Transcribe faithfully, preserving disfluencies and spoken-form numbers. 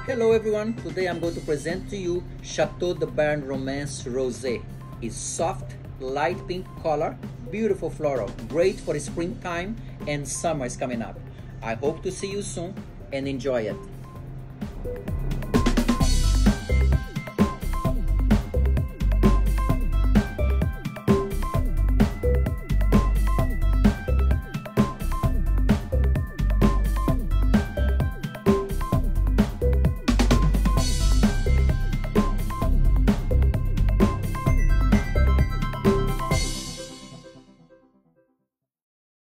Hello everyone, today I'm going to present to you Chateau de Bern Romance Rosé. It's soft, light pink color, beautiful floral, great for springtime and summer is coming up. I hope to see you soon and enjoy it.